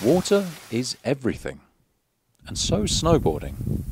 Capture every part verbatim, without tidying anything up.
Water is everything, and so is snowboarding.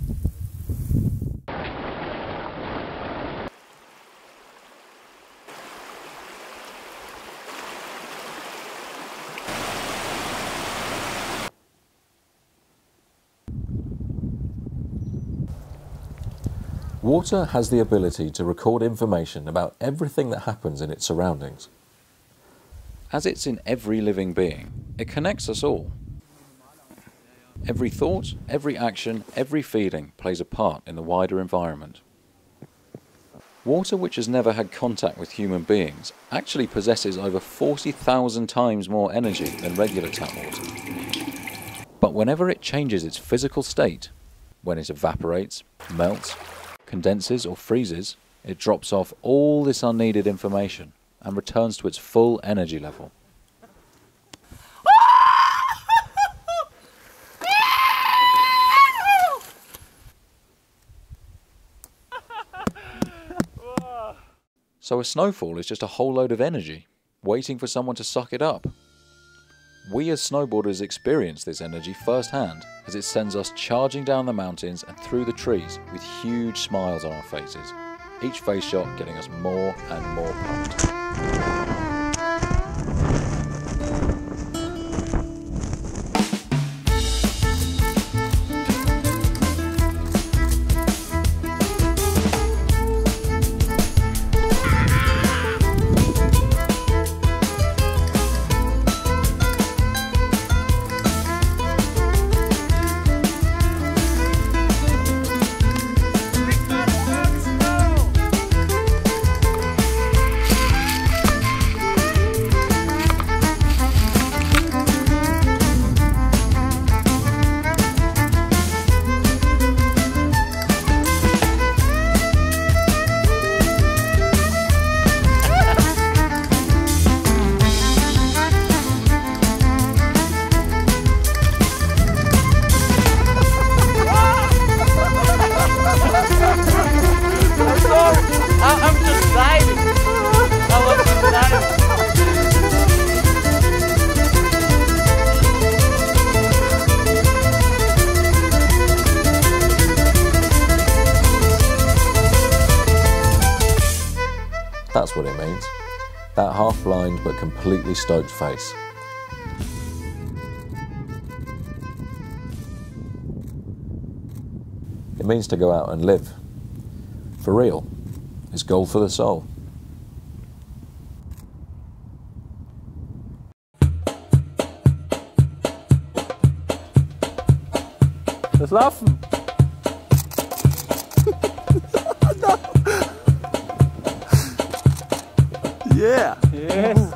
Water has the ability to record information about everything that happens in its surroundings. As it's in every living being, it connects us all. Every thought, every action, every feeling plays a part in the wider environment. Water which has never had contact with human beings actually possesses over forty thousand times more energy than regular tap water. But whenever it changes its physical state, when it evaporates, melts, condenses or freezes, it drops off all this unneeded information and returns to its full energy level. So a snowfall is just a whole load of energy, waiting for someone to suck it up. We as snowboarders experience this energy firsthand as it sends us charging down the mountains and through the trees with huge smiles on our faces, each face shot getting us more and more pumped. That's what it means. That half-blind but completely stoked face. It means to go out and live. For real. It's gold for the soul. Lass laufen! Yeah! Yes!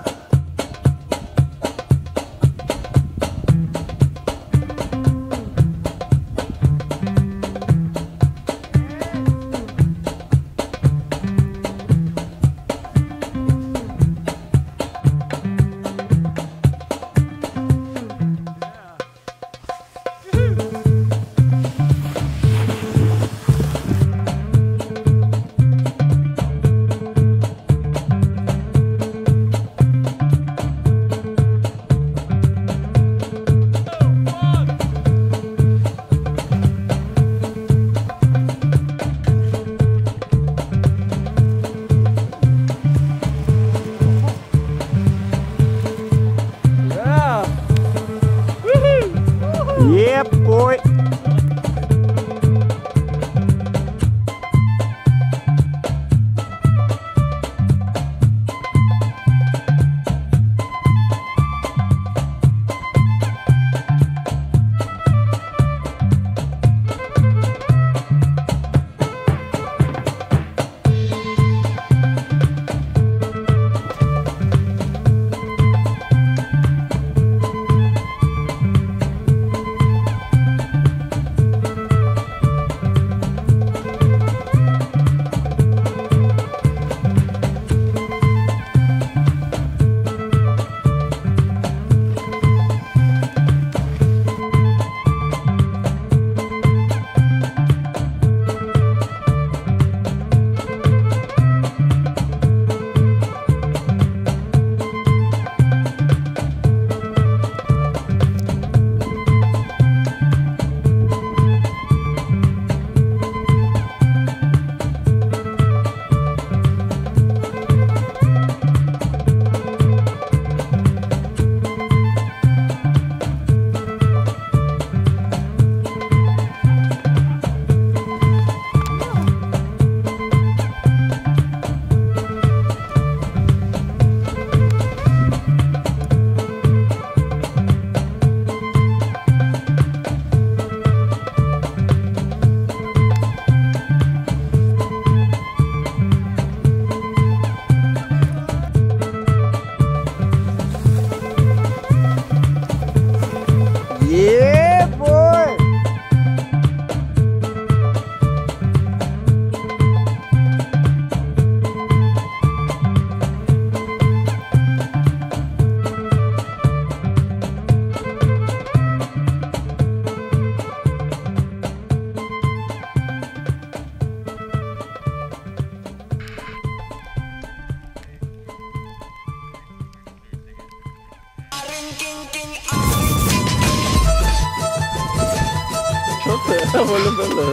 alle Fälle.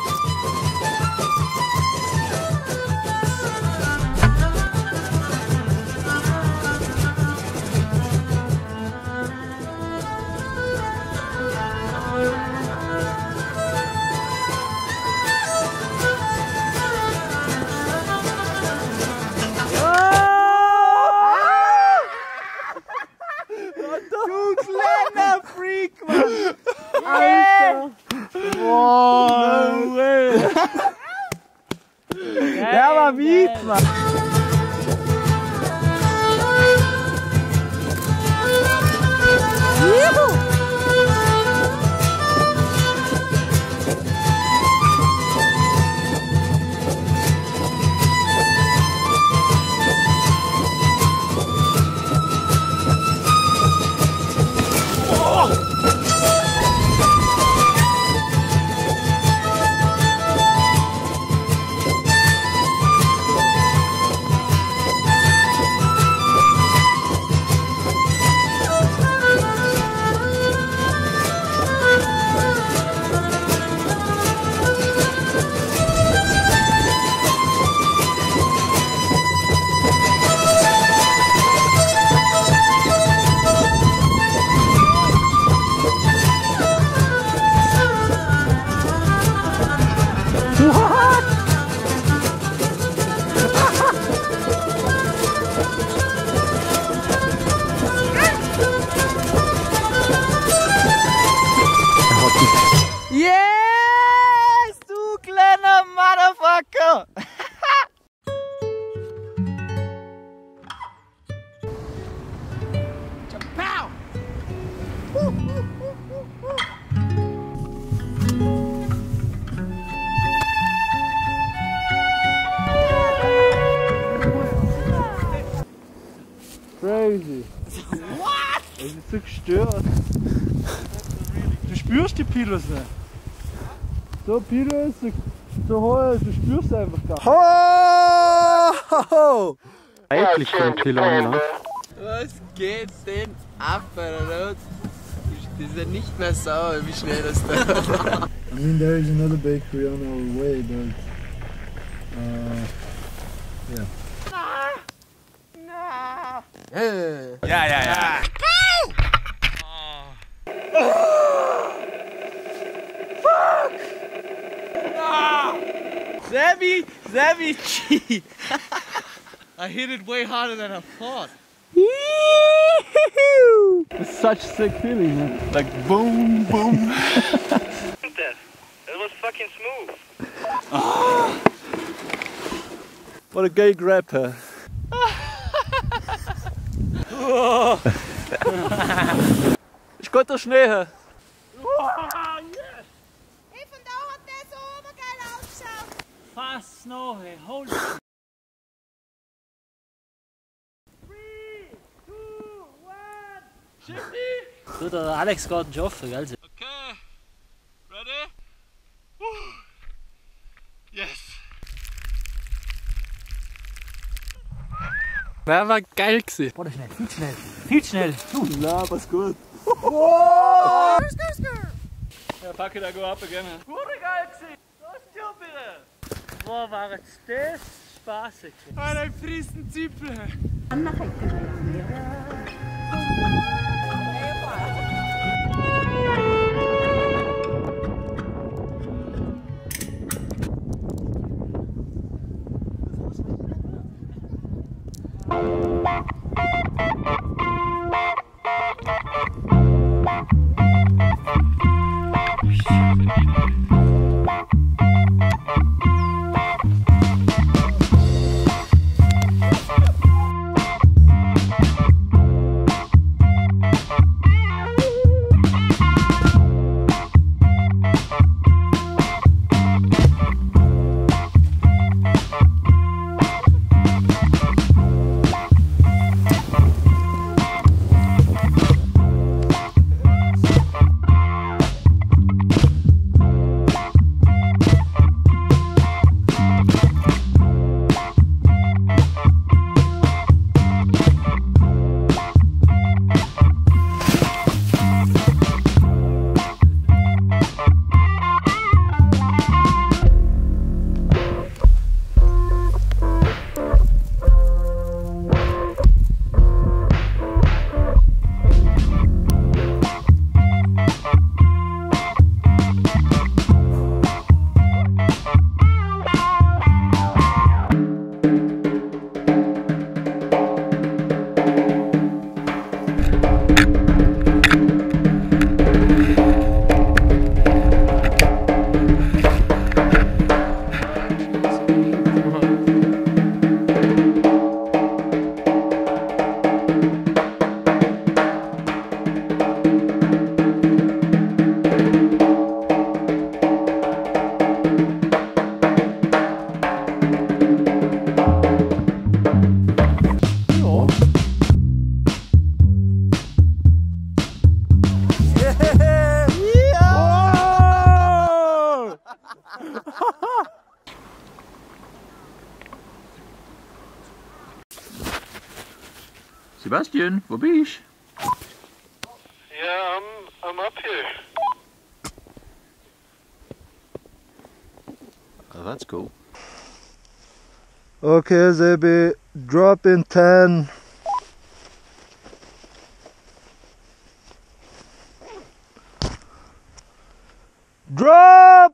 Du kleiner Freak, Mann! Alter! Wow! No way! Der war mies, Mann! Yes, du kleiner Motherfucker! Pow! Crazy. What? Das ist so gestört. Du spürst die Pilos nicht. So Pilos, so, so hoch, du spürst einfach gar nicht. Ho! Eigentlich für den Pilon, ne? Was geht denn ab, Alter? Das ist ja nicht mehr sauer, wie schnell das da. I mean, there is another bakery on our way, but uh, yeah. Ja, ja, ja. Fuck! Sebi, Sebi, G. I hit it way harder than I thought. It's such a sick feeling, man. Like boom, boom. That was fucking smooth. What a gay grab, huh? Ich konnte der Schnee her. Hey, von da hat der so obergeil ausgeschaut. Fast snow, hey, holy. Du, der Alex geht schon offen, gell? Okay, ready? Woo. Yes. Wer war geil gewesen? Boah, schnell, viel schnell, viel schnell. Na, was gut. Ja, pack it, I go up again. Gute geil gewesen. Was ist hier bitte? Boah, war jetzt das spaßig. Alter, ein friesen Zipfel. Sebastian, wo bist du? Yeah, I'm, I'm up here. Oh, that's cool. Okay, Sebi, drop in ten. Drop!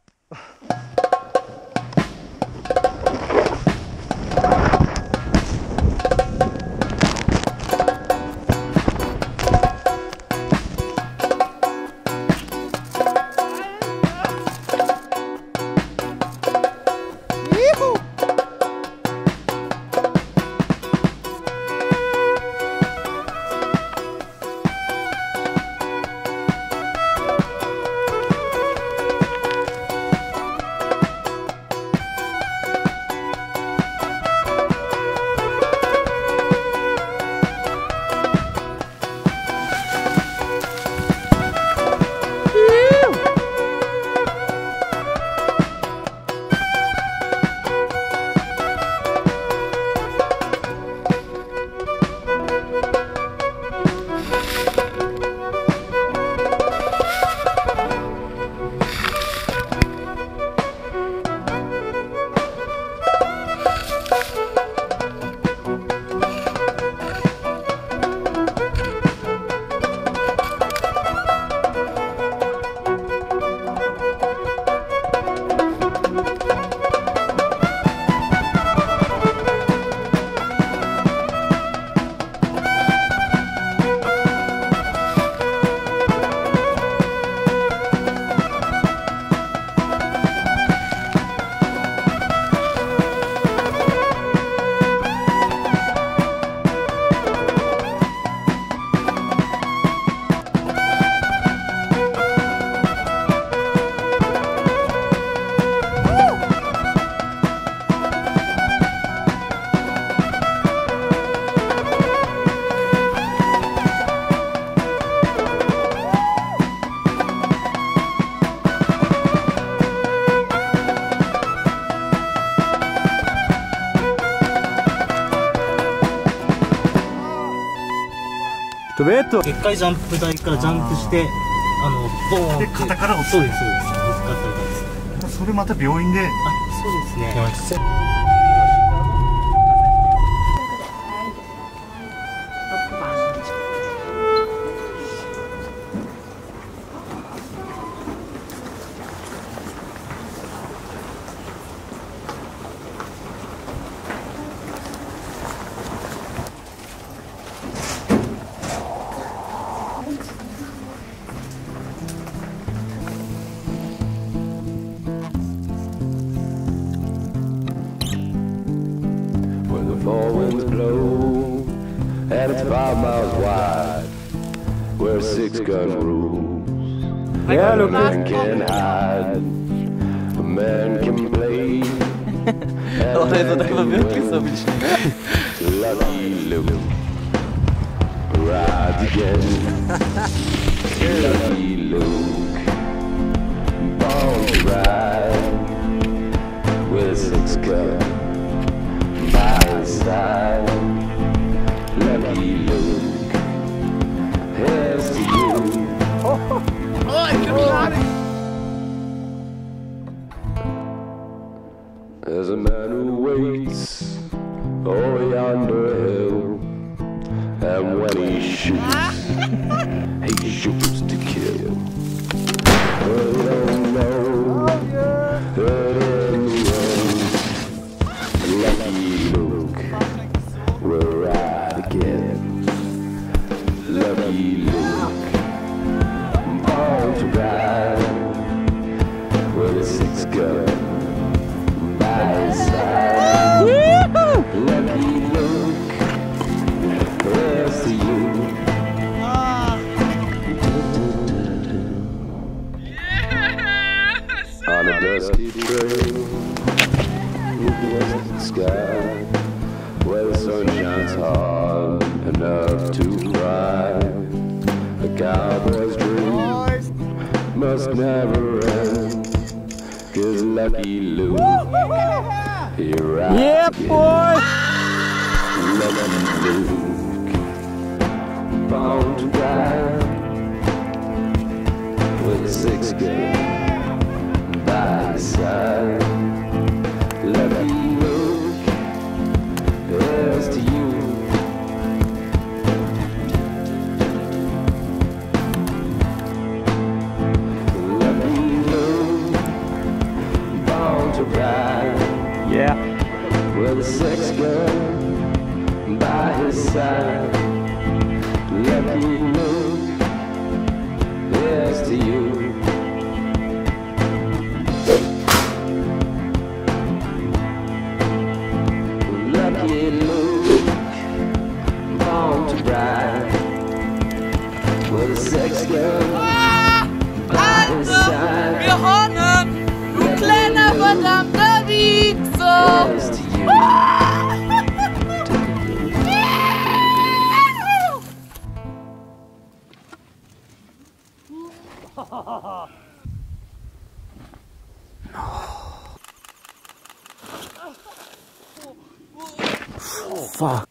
一回ジャンプ台からジャンプして、あのボーンって。で肩から落ちる。そうですそうです。ぶつかったりです。それまた病院で。あ、そうですね。 Four winds blow, and it's five miles wide, where six gun rules. Yeah, A man can hide, a man can play. Oh, also da war wirklich so wie schnell. Lucky Luke rides again. Lucky Luke, born to ride with a six gun. Side. Lucky Luke, here's to you. Oh, I can it. There's a man who waits over yonder hill, and when he shoots, he shoots to kill. But he don't know that in the end, Lucky Luke will ride again. Lucky Luke, born to ride with a six gun by his side. Lucky Luke, here's to you. On a dusty trail, west sky, where the sun shines hard enough to ride. A cowboy's dream must never end, 'cause Lucky Luke, he rides yeah, again. boy! Lucky Luke, bound to ride with a six gun by his side. Lucky Luke, here's to you. Lucky Luke, bound to ride. Yeah. With a six gun by his side. Lucky Luke, here's to you. Lucky Luke, born to ride with a six gun by his side. Wir hören, du kleiner verdammter Wichser! Here's to you. Fuck.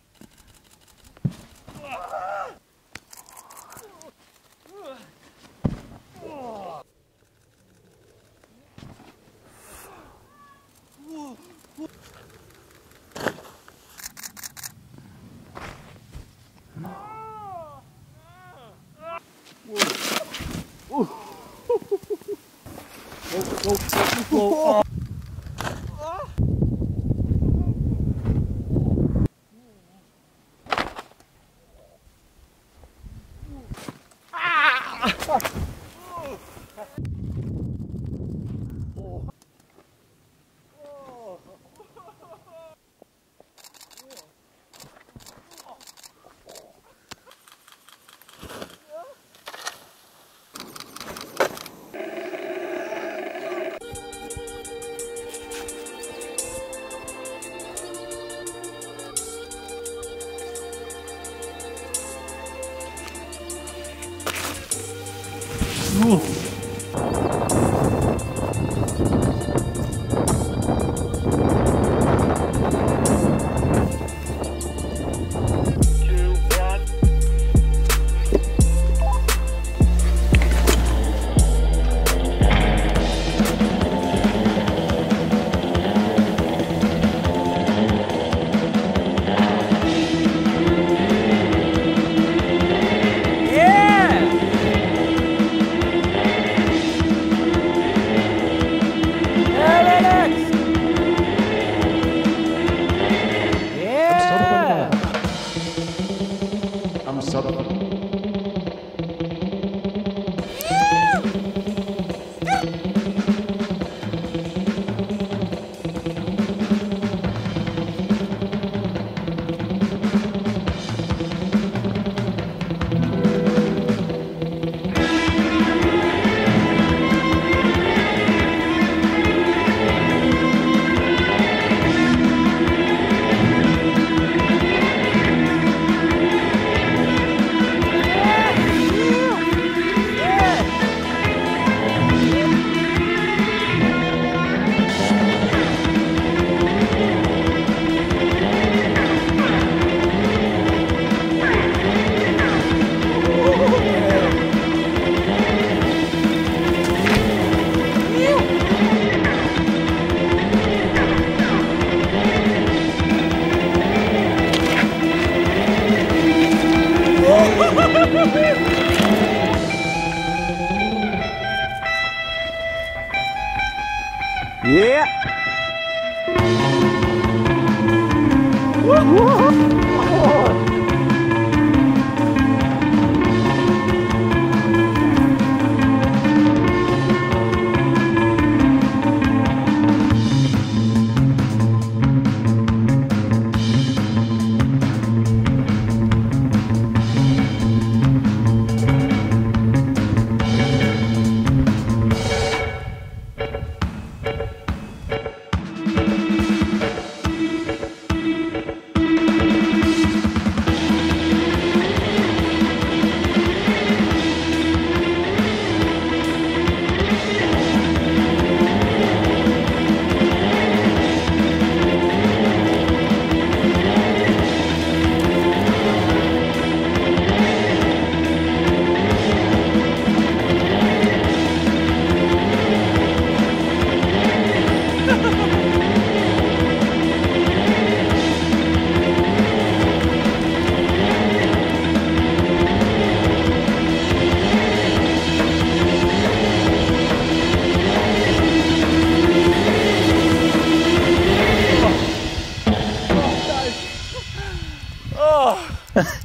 Oh.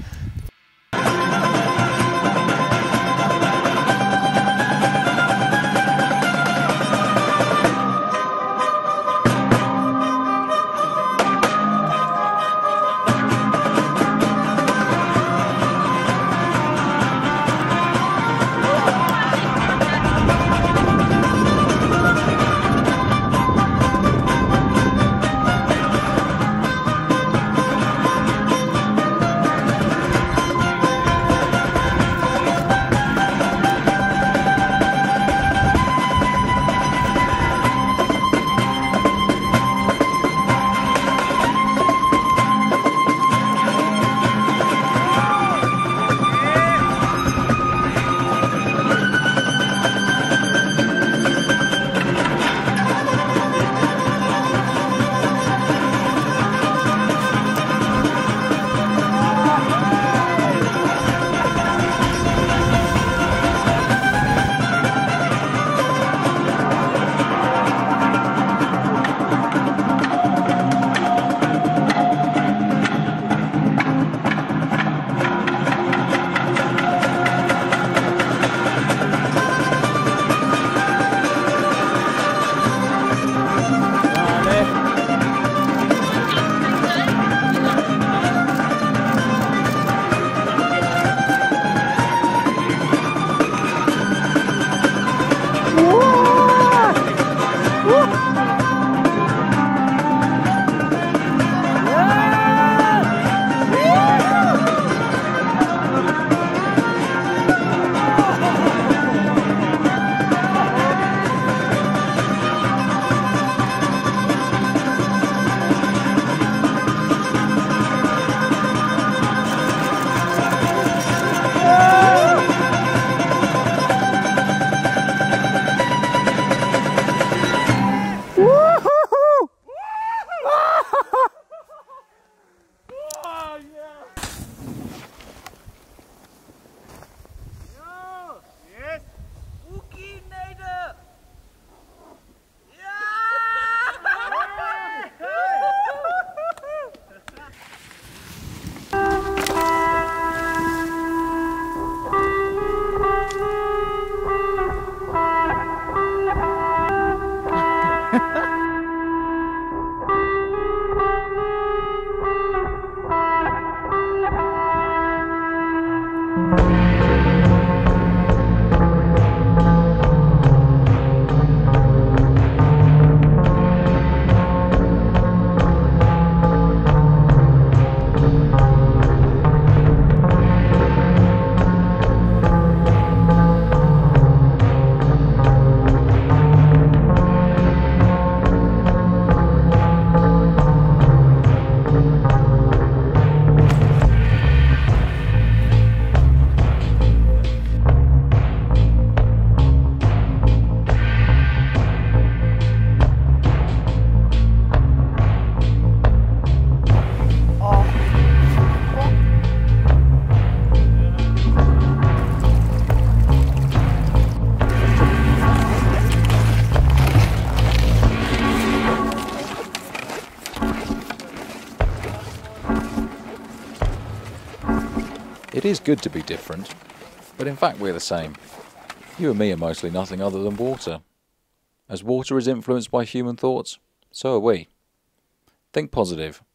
It is good to be different, but in fact we're the same. You and me are mostly nothing other than water. As water is influenced by human thoughts, so are we. Think positive.